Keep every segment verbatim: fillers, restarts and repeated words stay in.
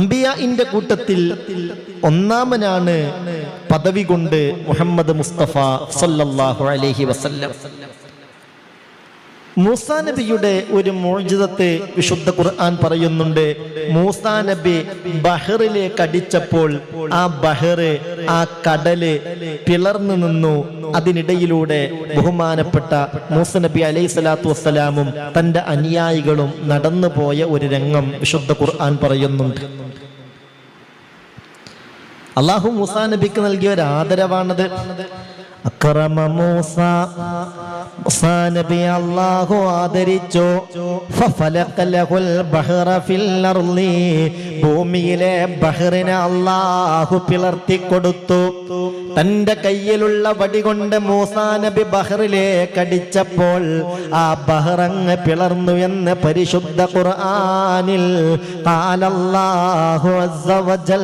അംബിയാഇന്റെ കൂട്ടത്തിൽ ഒന്നാമനാണ് പദവി കൊണ്ട് മുഹമ്മദ് മുസ്തഫ സല്ലല്ലാഹു അലൈഹി വസല്ലം. മൂസാ നബിയുടെ ഒരു മുഅ്ജിസത്ത് വിശുദ്ധ ഖുർആൻ പറയുന്നുണ്ട്. മൂസാ നബി ബഹറിലേക്ക് അടിച്ചപ്പോൾ ആ ബഹറ്, ആ കടല് പിളർന്നു നിന്നു. അതിനിടയിലൂടെ ബഹുമാനപ്പെട്ട മൂസാ നബി അലൈഹി സ്വലാത്തു വസ്സലാമും തന്റെ അനുയായികളും നടന്നു പോയ ഒരു രംഗം വിശുദ്ധ ഖുർആൻ പറയുന്നുണ്ട്. അല്ലാഹു മൂസാ നബിക്ക് നൽകിയ ഒരു ആദരവാണത്. അക്രമ മൂസ മൂസാ നബി അല്ലാഹു ആദരിച്ചു. ഫഫലഖ ലഹുൽ ബഹറ ഫിൽ അർളി, ഭൂമിയിലെ ബഹറിനെ അല്ലാഹു പിളർത്തി കൊടുത്തു. തന്റെ കയ്യിലുള്ള വടി കൊണ്ട് മൂസാ നബി ബഹറിലേക്ക് അടിച്ചപ്പോൾ ആ ബഹറങ്ങ് പിളർന്നു എന്ന് പരിശുദ്ധ ഖുർആനിൽ ഖാലല്ലാഹു അസ്സ വജൽ.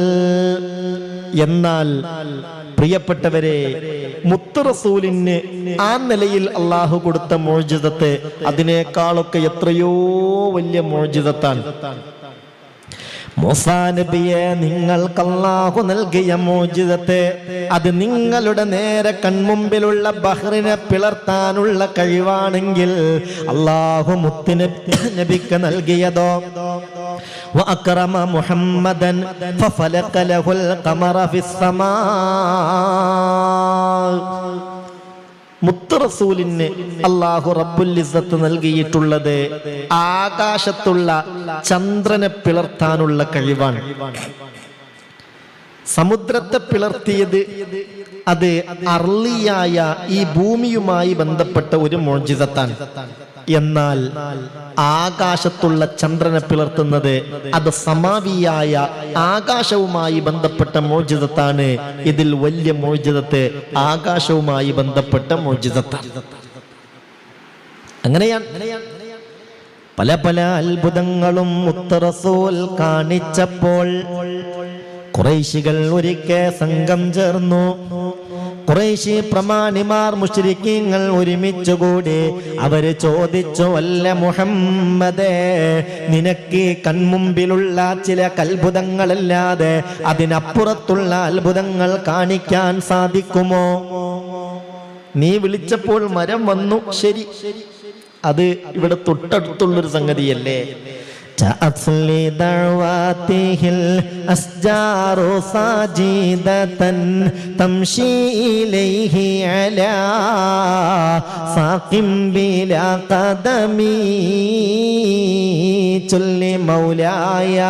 എന്നാൽ പ്രിയപ്പെട്ടവരെ, മുത്ത് റസൂലിന് ആ നിലയിൽ അള്ളാഹു കൊടുത്ത മുഅ്ജിസത്ത് അതിനേക്കാളൊക്കെ എത്രയോ വലിയ മുഅ്ജിസത്താണ്. മൂസാ നബിയെ നിങ്ങൾക്ക് അല്ലാഹു നൽകിയ മുഅ്ജിസത്ത് അത് നിങ്ങളുടെ നേരെ കൺമുമ്പിലുള്ള ബഹറിനെ പിളർത്താനുള്ള കഴിവാണെങ്കിൽ അല്ലാഹു മുത്ത് നബിക്ക് നൽകിയതോ വഅക്രമ മുഹമ്മദൻ ഫഫലഖ ലഹുൽ ഖമറ ഫിസ്സമാ. മുത്ത് റസൂലിന് അല്ലാഹു റബ്ബുൽ ഇസ്സത്ത് നൽകിയിട്ടുള്ളത് ആകാശത്തുള്ള ചന്ദ്രനെ പിളർത്താനുള്ള കഴിവാണ്. സമുദ്രത്തെ പിളർത്തിയത് അത് അർളിയായ ഈ ഭൂമിയുമായി ബന്ധപ്പെട്ട ഒരു മുഅ്ജിസത്താണ്. എന്നാൽ ആകാശത്തുള്ള ചന്ദ്രനെ പിളർത്തുന്നത് അത് സമാവിയായ ആകാശവുമായി ബന്ധപ്പെട്ട മുഅ്ജിസത്താണ്. ഇതിൽ വലിയ മുഅ്ജിസത്ത് ആകാശവുമായി ബന്ധപ്പെട്ട മുഅ്ജിസത്താണ്. അങ്ങനെയാണ് പല പല അത്ഭുതങ്ങളും മുത്ത് റസൂൽ കാണിച്ചപ്പോൾ ഖുറൈശികൾ ഒരിക്കൽ സംഘം ചേർന്നു. ഖുറൈശി പ്രമാണിമാർ മുശ്രിക്കീങ്ങൾ ഒരുമിച്ചുകൂടി അവര് ചോദിച്ചു, അല്ല മുഹമ്മദേ, നിനക്ക് കൺമുമ്പിലുള്ള ചില അത്ഭുതങ്ങളല്ലാതെ അതിനപ്പുറത്തുള്ള അത്ഭുതങ്ങൾ കാണിക്കാൻ സാധിക്കുമോ? നീ വിളിച്ചപ്പോൾ മരം വന്നു, ശരി, അത് ഇവിടെ തൊട്ടടുത്തുള്ളൊരു സംഗതിയല്ലേ. تأصلي دعواته الأشجار ساجدة تمشي إليه على ساق بلا قدم جل مولاي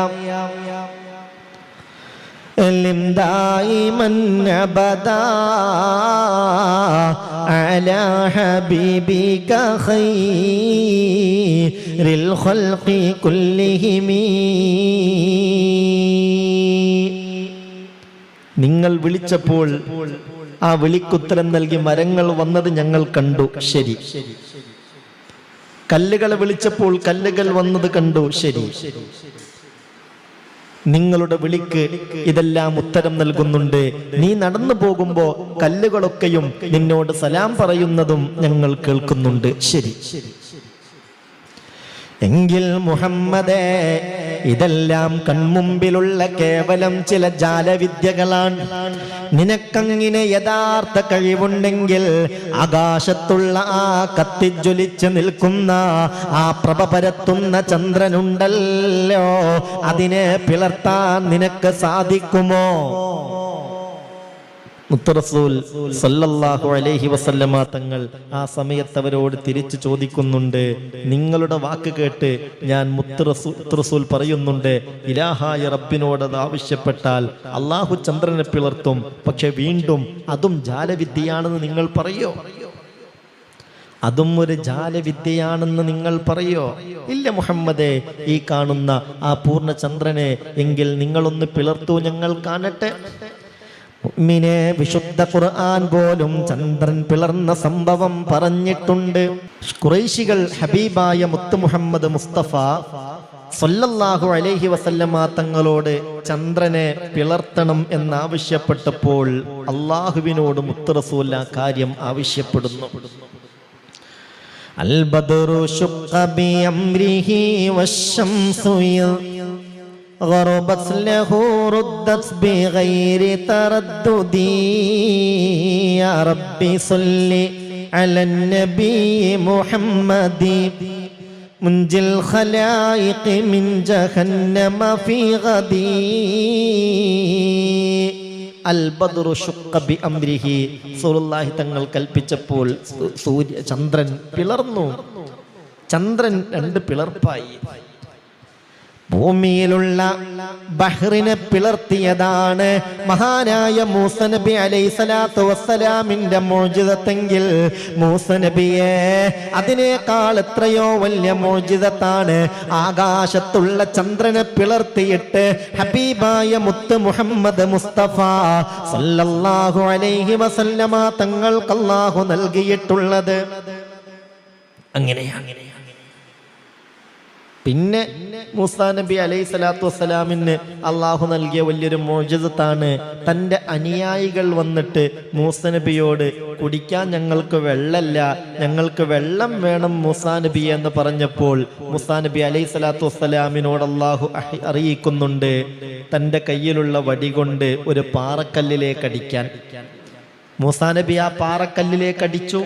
لم دائما أبدا على حبيبك خير الخلق كلهم. നിങ്ങൾ വിളിച്ചപ്പോൾ ആ വിളിക്കുത്തരം നൽകി മരങ്ങൾ വന്നത് ഞങ്ങൾ കണ്ടു, ശരി. കല്ലുകളെ വിളിച്ചപ്പോൾ കല്ലുകൾ വന്നത് കണ്ടു, ശരി. നിങ്ങളുടെ വിളിക്ക് ഇതെല്ലാം ഉത്തരം നൽകുന്നുണ്ട്. നീ നടന്നു പോകുമ്പോ കല്ലുകളൊക്കെയും നിന്നോട് സലാം പറയുന്നതും ഞങ്ങൾ കേൾക്കുന്നുണ്ട്, ശരി. എങ്കിൽ മുഹമ്മദേ, ഇതെല്ലാം കൺമുമ്പിലുള്ള കേവലം ചില ജാലവിദ്യകളാണ്. നിനക്കങ്ങിനെ യഥാർത്ഥ കഴിവുണ്ടെങ്കിൽ ആകാശത്തുള്ള ആ കത്തിജ്വലിച്ച് നിൽക്കുന്ന ആ പ്രഭ പരത്തുന്ന ചന്ദ്രനുണ്ടല്ലോ, അതിനെ പിളർത്താൻ നിനക്ക് സാധിക്കുമോ? മുത്ത് റസൂൽ സല്ലല്ലാഹു അലൈഹി വസല്ലമ തങ്ങൾ ആ സമയത്ത് അവരോട് തിരിച്ചു ചോദിക്കുന്നുണ്ട്, നിങ്ങളുടെ വാക്ക് കേട്ട് ഞാൻ മുത്ത് റസൂൽ പറയുന്നുണ്ട്, ഇലാഹായ റബ്ബിനോട് അത് ആവശ്യപ്പെട്ടാൽ അള്ളാഹു ചന്ദ്രനെ പിളർത്തും. പക്ഷെ വീണ്ടും അതും ജാലവിദ്യയാണെന്ന് നിങ്ങൾ പറയോ? അതും ഒരു ജാലവിദ്യയാണെന്ന് നിങ്ങൾ പറയോ? ഇല്ല മുഹമ്മദേ, ഈ കാണുന്ന ആ പൂർണ്ണ ചന്ദ്രനെ എങ്കിൽ നിങ്ങളൊന്ന് പിളർത്തൂ, ഞങ്ങൾ കാണട്ടെ. മുഅ്മിനെ, വിശുദ്ധ ഖുർആൻ പോലും ചന്ദ്രൻ പിളർന്ന സംഭവം പറഞ്ഞിട്ടുണ്ട്. ഖുറൈശികൾ ഹബീബായ മുത്ത് മുഹമ്മദ് മുസ്തഫ സല്ലല്ലാഹു അലൈഹി വസല്ലമ തങ്ങളോട് ചന്ദ്രനെ പിളർത്തണം എന്നാവശ്യപ്പെട്ടപ്പോൾ അള്ളാഹുവിനോട് മുത്ത് റസൂൽ ആ കാര്യം ആവശ്യപ്പെടുന്നു. അൽ ബദ്റു ശുഖ ബി അംരിഹി വശംസു غربت له ردت بغير تردد يا ربي صل على النبي محمد منجي الخلائق من جهنم في غدي അൽബദ്റു ശുഖ്ഖ ബിഅംരിഹി റസൂലുള്ളാഹി തങ്ങൾ കൽപ്പിച്ചപ്പോൾ സൂര്യ ചന്ദ്രൻ പിളർന്നു. ചന്ദ്രൻ രണ്ട് പിളർപ്പായി. ഭൂമിയിലുള്ള ബഹ്റിനെ പിളർത്തിയതാണ് മഹാനായ മൂസ നബി അലൈഹി സ്വലാത്തു വസ്സലാമിന്റെ മുഅ്ജിസത്തെങ്കിൽ മൂസ നബിയെ അതിനേക്കാൾ എത്രയോ വലിയ മുഅ്ജിസത്താണ് ആകാശത്തുള്ള ചന്ദ്രനെ പിളർത്തിയിട്ട് ഹബീബായ മുത്ത് മുഹമ്മദ് മുസ്തഫ സല്ലല്ലാഹു അലൈഹി വസല്ലമ തങ്ങൾക്ക് അല്ലാഹു നൽകിയിട്ടുള്ളത്. അങ്ങനെയാണ്. പിന്നെ മൂസാ നബി അലൈഹി സ്വലാത്തു വസ്സലാമിന് അള്ളാഹു നൽകിയ വലിയൊരു മുഅ്ജിസത്താണ്. തൻ്റെ അനുയായികൾ വന്നിട്ട് മൂസ നബിയോട് കുടിക്കാൻ ഞങ്ങൾക്ക് വെള്ളമില്ല, ഞങ്ങൾക്ക് വെള്ളം വേണം മൂസാ നബി എന്ന് പറഞ്ഞപ്പോൾ മൂസാ നബി അലൈഹി സ്വലാത്തു വസ്സലാമിനോട് അള്ളാഹു അറിയിക്കുന്നുണ്ട് തൻ്റെ കയ്യിലുള്ള വടി കൊണ്ട് ഒരു പാറക്കല്ലിലേക്ക് അടിക്കാൻ. മൂസാ നബി ആ പാറക്കല്ലിലേക്ക് അടിച്ചു.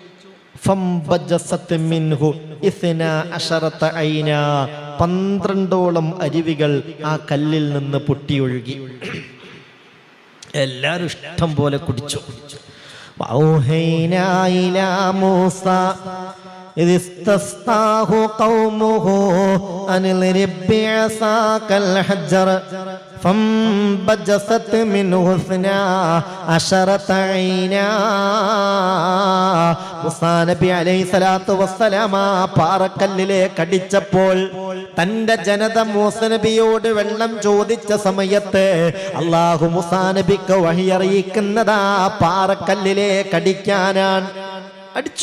പന്ത്രണ്ടോളം അരുവികൾ ആ കല്ലിൽ നിന്ന് പൊട്ടിയൊഴുകി. എല്ലാരും ഇഷ്ടം പോലെ കുടിച്ചു. فانبجست منه اثنا عشرة عينا. മൂസാ നബി അലൈഹി സ്വലാത്തു വസ്സലാം ആ പാറക്കല്ലിലേക്ക് അടിച്ചപ്പോൾ തന്റെ ജനത മൂസ നബിയോട് വെള്ളം ചോദിച്ച സമയത്ത് അല്ലാഹു മൂസാ നബിക്ക് വഹി അറിയിക്കുന്നതാ പാറക്കല്ലിലേക്ക് അടിക്കാനാണ്. അടിച്ചു.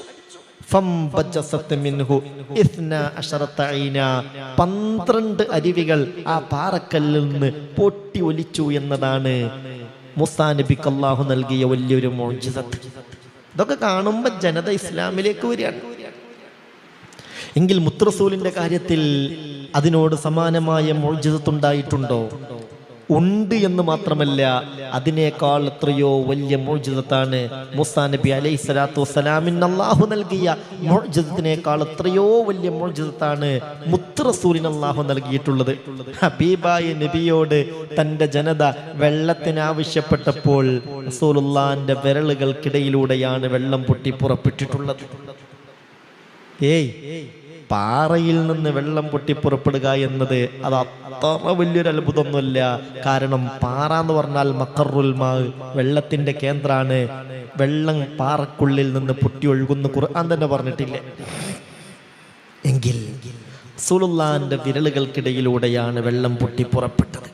പന്ത്രണ്ട് അരുവികൾ ആ പാറക്കല്ലിൽ നിന്ന് പൊട്ടി ഒലിച്ചു എന്നതാണ് മൂസാ നബിക്ക് അല്ലാഹു നൽകിയ വലിയൊരു മുഅ്ജിസത്ത്. ഇതൊക്കെ കാണുമ്പോ ജനത ഇസ്ലാമിലേക്ക് വരികയാണ്. എങ്കിൽ മുത്ത് റസൂലിന്റെ കാര്യത്തിൽ അതിനോട് സമാനമായ മുഅ്ജിസത്ത് ഉണ്ടായിട്ടുണ്ടോ? ഉണ്ട് എന്ന് മാത്രമല്ല, അതിനേക്കാൾ എത്രയോ വലിയ മുഅ്ജിസത്താണ് മൂസാ നബി അലൈഹി സ്വലാത്തു വസ്സലാമിന് അല്ലാഹു നൽകിയ മുഅ്ജിസത്തിനേക്കാൾ എത്രയോ വലിയ മുഅ്ജിസത്താണ് മുത്ത് റസൂലിന് അല്ലാഹു നൽകിയിട്ടുള്ളത്. ഹബീബായ നബിയോട് തന്റെ ജനത വെള്ളത്തിന് ആവശ്യപ്പെട്ടപ്പോൾ റസൂലുള്ളാഹിന്റെ വിരലുകൾക്കിടയിലൂടെയാണ് വെള്ളം പൊട്ടി പുറപ്പെട്ടിട്ടുള്ളത്. ഏയ് പാറയിൽ നിന്ന് വെള്ളം പൊട്ടി പുറപ്പെടുക എന്നത് അത് അത്ര വലിയൊരു അത്ഭുതമൊന്നുമല്ല. കാരണം പാറ എന്ന് പറഞ്ഞാൽ മഖറുൽ മാ, വെള്ളത്തിന്റെ കേന്ദ്രമാണ്. വെള്ളം പാറക്കുള്ളിൽ നിന്ന് പൊട്ടി ഒഴുകുന്ന ഖുർആൻ തന്നെ പറഞ്ഞിട്ടില്ലേ? എങ്കിൽ റസൂലുള്ളാഹിന്റെ വിരലുകൾക്കിടയിലൂടെയാണ് വെള്ളം പൊട്ടി പുറപ്പെട്ടത്.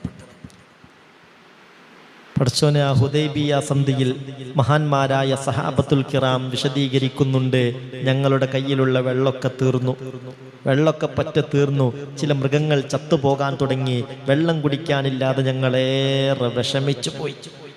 പടച്ചോനെ, ആ ഹുദൈബിയ സന്ധിയിൽ മഹാന്മാരായ സഹാബത്തുൽ കിറാം വിശദീകരിക്കുന്നുണ്ട്, ഞങ്ങളുടെ കയ്യിലുള്ള വെള്ളമൊക്കെ തീർന്നു, വെള്ളമൊക്കെ പറ്റ തീർന്നു. ചില മൃഗങ്ങൾ ചത്തുപോകാൻ തുടങ്ങി. വെള്ളം കുടിക്കാനില്ലാതെ ഞങ്ങളേറെ വിഷമിച്ചു പോയി.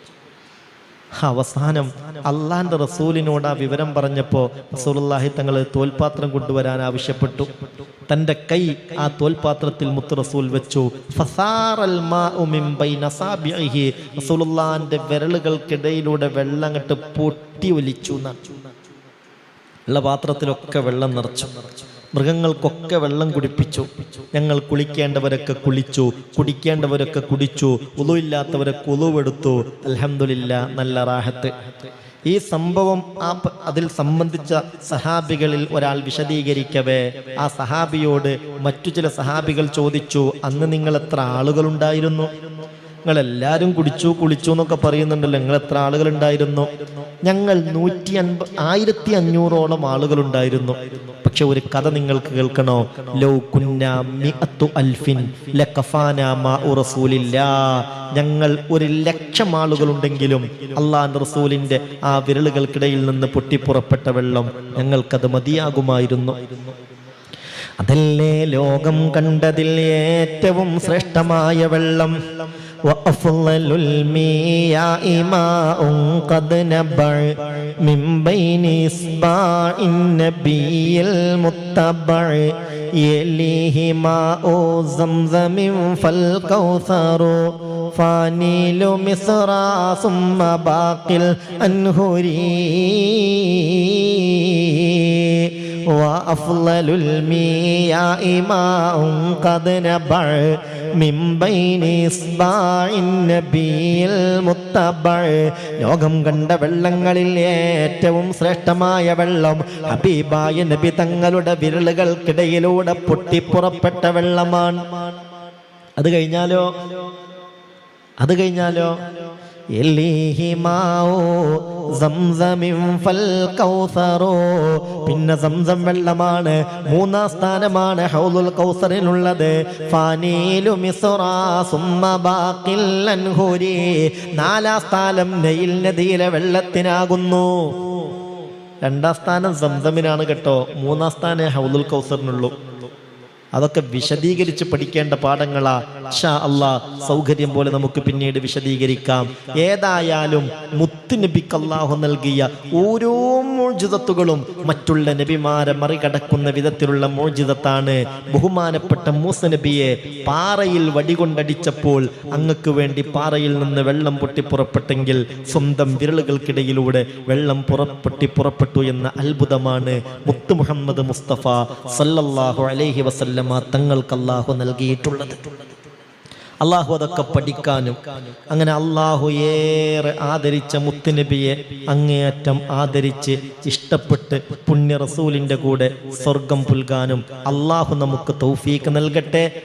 അവസാനം അള്ളാന്റെ റസൂലിനോട് ആ വിവരം പറഞ്ഞപ്പോൾ റസൂലുള്ളാഹി തങ്ങൾ തോൽപാത്രം കൊണ്ടുവരാൻ ആവശ്യപ്പെട്ടു. തൻ്റെ കൈ ആ തോൽപാത്രത്തിൽ മുത്ത് റസൂൽ വെച്ചു. ഫസാറൽ മാഉ മിൻ ബൈന അസാബിഇഹി, റസൂലുള്ളാഹിന്റെ വിരലുകൾക്കിടയിലൂടെ വെള്ളം അങ്ങട്ട് പൊട്ടി ഒലിച്ചു. ഉള്ള പാത്രത്തിലൊക്കെ വെള്ളം നിറച്ചു. മൃഗങ്ങൾക്കൊക്കെ വെള്ളം കുടിപ്പിച്ചു. ഞങ്ങൾ കുളിക്കേണ്ടവരൊക്കെ കുളിച്ചു, കുടിക്കേണ്ടവരൊക്കെ കുടിച്ചു, ഉളു ഇല്ലാത്തവരൊക്കെ ഉളുവെടുത്തു. അൽഹംദുലില്ലാ, നല്ല റാഹത്ത്. ഈ സംഭവം ആ അതിൽ സംബന്ധിച്ച സഹാബികളിൽ ഒരാൾ വിശദീകരിക്കവേ ആ സഹാബിയോട് മറ്റു ചില സഹാബികൾ ചോദിച്ചു, അന്ന് നിങ്ങൾ എത്ര ആളുകളുണ്ടായിരുന്നു? നിങ്ങളെല്ലാവരും കുടിച്ചു കുളിച്ചു എന്നൊക്കെ പറയുന്നുണ്ടല്ലോ, നിങ്ങൾ എത്ര ആളുകൾ ഉണ്ടായിരുന്നു? ഞങ്ങൾ നൂറ്റി അൻപ ആയിരത്തി അഞ്ഞൂറോളം ആളുകൾ ഉണ്ടായിരുന്നു. പക്ഷെ ഒരു കഥ നിങ്ങൾക്ക് കേൾക്കണോ? ലൗ കുന്നാ മിഅത്തു അൽഫിൻ ലകഫാനാ മാഉ റസൂലില്ലാ, ഞങ്ങൾ ഒരു ലക്ഷം ആളുകളുണ്ടെങ്കിലും അള്ളാഹുവിന്റെ റസൂലിന്റെ ആ വിരലുകൾക്കിടയിൽ നിന്ന് പൊട്ടിപ്പുറപ്പെട്ട വെള്ളം ഞങ്ങൾക്കത് മതിയാകുമായിരുന്നു. അതല്ലേ ലോകം കണ്ടതിൽ ഏറ്റവും ശ്രേഷ്ഠമായ വെള്ളം. وأفضل المياه ماء قد نبع من بين إصبع النبي المتبع യലിഹി മാഉ സംസമിൻ ഫൽ കൗസറു ഫാനിലു മിസ്റാ സുമ്മ ബാഖിൽ അൻഹുരി وأفضل المياه ماء قد نبع من بين إصبع النبي المتبع. ലോകം കണ്ട വെള്ളങ്ങളിൽ ഏറ്റവും ശ്രേഷ്ഠമായ വെള്ളം ഹബീബായ നബി തങ്ങളുടെ വിരലുകൾക്കിടയിലൂടെ പൊട്ടിപ്പുറപ്പെട്ട വെള്ളമാണ്. അത് കഴിഞ്ഞാലോ അത് കഴിഞ്ഞാലോ പിന്നെ സംസം വെള്ളമാണ്. മൂന്നാം സ്ഥാനമാണ് ഹൗലുൽ കൗസറിനുള്ളത്. നാലാം സ്ഥാനം നൈൽ നദിയിലെ വെള്ളത്തിനാകുന്നു. രണ്ടാം സ്ഥാനം സംസമിനാണ് കേട്ടോ. മൂന്നാം സ്ഥാനം ഹൗലുൽ കൗസറിനുള്ളൂ. അതൊക്കെ വിശദീകരിച്ച് പഠിക്കേണ്ട പാഠങ്ങളാ. ഇൻഷാ അല്ലാഹ് സൗകര്യം പോലെ നമുക്ക് പിന്നീട് വിശദീകരിക്കാം. ഏതായാലും മുത്ത് നബിക്ക് അല്ലാഹു നൽകിയ ഓരോ മുഅ്ജിസത്തുകളും മറ്റുള്ള നബിമാരെ മറികടക്കുന്ന വിധത്തിലുള്ള മുഅ്ജിസത്താണ്. ബഹുമാനപ്പെട്ട മൂസ നബിയെ പാറയിൽ വടികൊണ്ടടിച്ചപ്പോൾ അങ്ങക്ക് വേണ്ടി പാറയിൽ നിന്ന് വെള്ളം പൊട്ടി പുറപ്പെട്ടെങ്കിൽ സ്വന്തം വിരലുകൾക്കിടയിലൂടെ വെള്ളം പുറപ്പെട്ടി പുറപ്പെട്ടു എന്ന അത്ഭുതമാണ് മുത്ത് മുഹമ്മദ് മുസ്തഫ സല്ലല്ലാഹു അലൈഹി വസല്ലം തങ്ങൾക്ക് അല്ലാഹു നൽകിയിട്ടുള്ളത്. അള്ളാഹു അതൊക്കെ പഠിക്കാനും അങ്ങനെ അള്ളാഹു ഏറെ ആദരിച്ച മുത്തുനബിയെ അങ്ങേയറ്റം ആദരിച്ച് ഇഷ്ടപ്പെട്ട് പുണ്യ റസൂലിന്റെ കൂടെ സ്വർഗം പുൽകാനും അള്ളാഹു നമുക്ക് തൗഫീക്ക് നൽകട്ടെ.